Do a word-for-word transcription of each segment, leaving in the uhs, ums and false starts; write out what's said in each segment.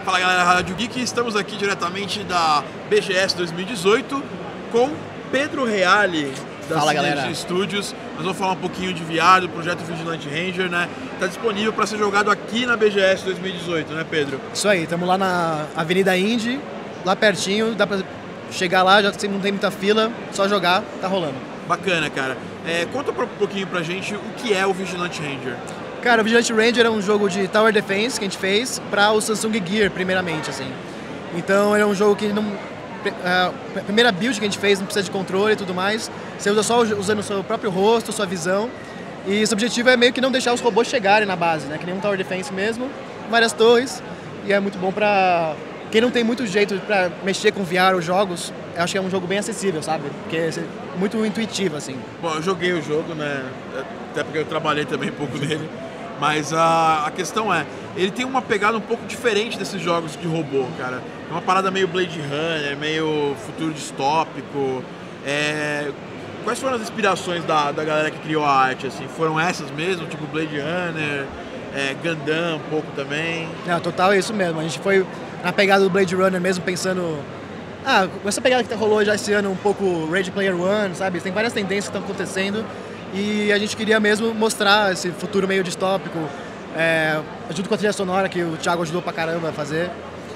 Fala galera da Rádio Geek, estamos aqui diretamente da B G S dois mil e dezoito com Pedro Reale da Synergy Studios. Nós vamos falar um pouquinho de V R, do projeto Vigilante Ranger, né? Está disponível para ser jogado aqui na B G S dois mil e dezoito, né, Pedro? Isso aí, estamos lá na Avenida Indy, lá pertinho, dá para chegar lá, já não tem muita fila, só jogar, tá rolando. Bacana, cara. É, conta um pouquinho pra gente o que é o Vigilante Ranger. Cara, o Vigilante Ranger é um jogo de Tower Defense que a gente fez para o Samsung Gear, primeiramente, assim. Então, é um jogo que não... A primeira build que a gente fez não precisa de controle e tudo mais. Você usa só usando o seu próprio rosto, sua visão. E esse objetivo é meio que não deixar os robôs chegarem na base, né? Que nem um Tower Defense mesmo, várias torres. E é muito bom pra... Quem não tem muito jeito pra mexer com V R ou jogos, eu acho que é um jogo bem acessível, sabe? Porque é muito intuitivo, assim. Bom, eu joguei o jogo, né? Até porque eu trabalhei também um pouco nele. Mas a, a questão é, ele tem uma pegada um pouco diferente desses jogos de robô, cara. É uma parada meio Blade Runner, meio futuro distópico. É... Quais foram as inspirações da, da galera que criou a arte, assim? Foram essas mesmo, tipo Blade Runner, é, Gundam um pouco também? Não, total é isso mesmo. A gente foi na pegada do Blade Runner mesmo, pensando... Ah, com essa pegada que rolou já esse ano um pouco Ready Player One, sabe? Tem várias tendências que estão acontecendo. E a gente queria mesmo mostrar esse futuro meio distópico, é, junto com a trilha sonora que o Thiago ajudou pra caramba a fazer.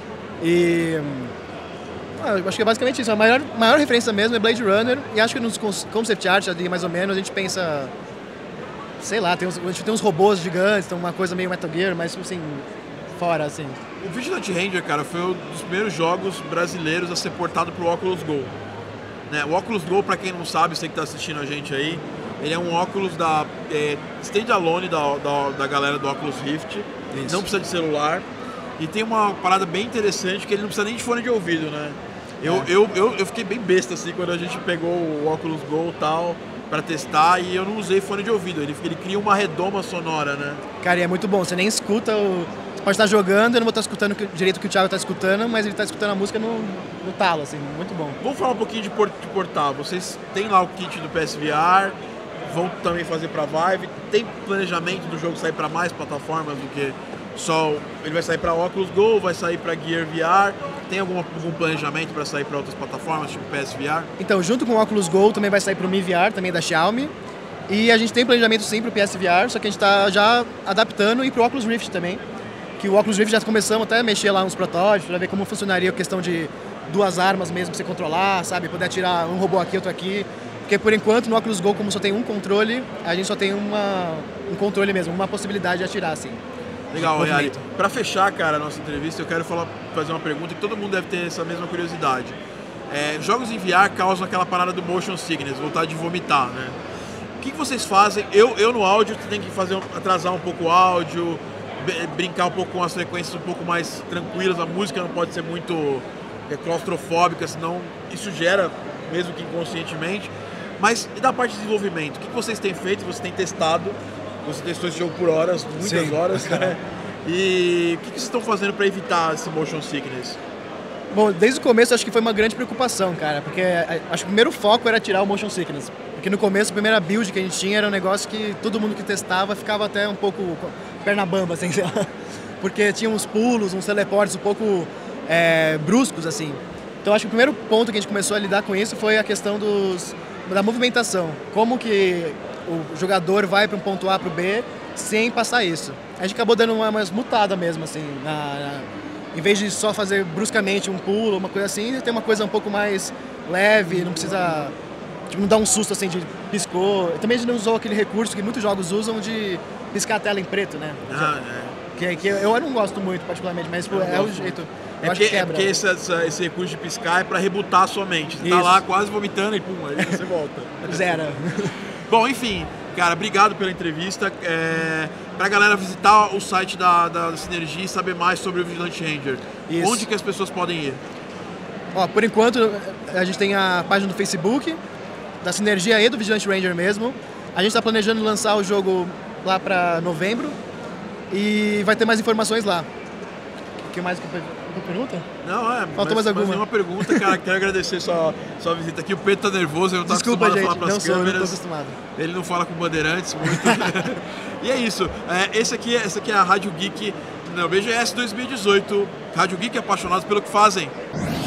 E ah, eu acho que é basicamente isso. A maior, maior referência mesmo é Blade Runner. E acho que nos concept art ali, mais ou menos, a gente pensa... Sei lá, tem uns, a gente tem uns robôs gigantes, então uma coisa meio Metal Gear, mas assim, fora, assim. O Vigilante Ranger, cara, foi um dos primeiros jogos brasileiros a ser portado pro Oculus Go. Né? O Oculus Go, pra quem não sabe, você que tá assistindo a gente aí, ele é um óculos da é, standalone da, da, da galera do Oculus Rift. Isso. Não precisa de celular. E tem uma parada bem interessante que ele não precisa nem de fone de ouvido, né? Eu, é. eu, eu, eu fiquei bem besta assim quando a gente pegou o Oculus Go e tal para testar e eu não usei fone de ouvido. Ele, ele cria uma redoma sonora, né? Cara, e é muito bom. Você nem escuta o... Você pode estar jogando, eu não vou estar escutando direito o que o Thiago está escutando, mas ele está escutando a música no, no talo, assim, muito bom. Vamos falar um pouquinho de, port, de portar. Vocês têm lá o kit do P S V R, vão também fazer para Vive. Tem planejamento do jogo sair para mais plataformas do que só... Ele vai sair para Oculus Go, vai sair para Gear V R. Tem algum, algum planejamento para sair para outras plataformas, tipo P S V R? Então, junto com o Oculus Go, também vai sair para o Mi V R, também da Xiaomi. E a gente tem planejamento sim para o P S V R, só que a gente está já adaptando e para o Oculus Rift também. Que o Oculus Rift já começamos até a mexer lá nos protótipos, para ver como funcionaria a questão de duas armas mesmo, pra você controlar, sabe? Poder atirar um robô aqui, outro aqui. Porque por enquanto no Oculus Go, como só tem um controle, a gente só tem uma, um controle mesmo, uma possibilidade de atirar, assim. Legal, Reale. Para fechar, cara, a nossa entrevista, eu quero falar, fazer uma pergunta que todo mundo deve ter essa mesma curiosidade. É, jogos em V R causam aquela parada do motion sickness, vontade de vomitar, né? O que, que vocês fazem? Eu, eu no áudio, você tem que fazer, atrasar um pouco o áudio, brincar um pouco com as frequências um pouco mais tranquilas, a música não pode ser muito é, claustrofóbica, senão isso gera, mesmo que inconscientemente. Mas e da parte de desenvolvimento, o que vocês têm feito, você tem testado, você testou esse jogo por horas, muitas Sim. horas, né? E o que vocês estão fazendo para evitar esse motion sickness? Bom, desde o começo acho que foi uma grande preocupação, cara, porque acho que o primeiro foco era tirar o motion sickness. Porque no começo, a primeira build que a gente tinha era um negócio que todo mundo que testava ficava até um pouco perna bamba, assim, sei lá. Porque tinha uns pulos, uns teleportes um pouco é, bruscos, assim. Então acho que o primeiro ponto que a gente começou a lidar com isso foi a questão dos, da movimentação. Como que o jogador vai para um ponto A para o B sem passar isso. A gente acabou dando uma umas mutada mesmo, assim, na, na, em vez de só fazer bruscamente um pulo, uma coisa assim, tem uma coisa um pouco mais leve, não precisa... Tipo, não dá um susto assim de piscou. Também a gente não usou aquele recurso que muitos jogos usam de piscar a tela em preto, né? Ah, é. Que, que eu não gosto muito particularmente, mas tipo, é o jeito. É porque, é porque esse, esse recurso de piscar é pra rebutar a sua mente. Você Isso. tá lá quase vomitando e pum, aí você volta. Zero. Bom, enfim, cara, obrigado pela entrevista. É, pra galera visitar o site da, da Synergy e saber mais sobre o Vigilante Ranger. Isso. Onde que as pessoas podem ir? Ó, por enquanto, a gente tem a página do Facebook, da Synergy e do Vigilante Ranger mesmo. A gente está planejando lançar o jogo lá para novembro e vai ter mais informações lá. O que mais que eu pergunta? Não, é. Faltou mais alguma? Nenhuma pergunta, cara. Quero agradecer sua, sua visita aqui. O Pedro tá nervoso, ele não tá Desculpa, acostumado gente, a falar pras não sou, câmeras. Não tô acostumado. Ele não fala com bandeirantes muito. E é isso. É, esse aqui, essa aqui é a Rádio Geek no B G S dois mil e dezoito. Rádio Geek, apaixonados pelo que fazem.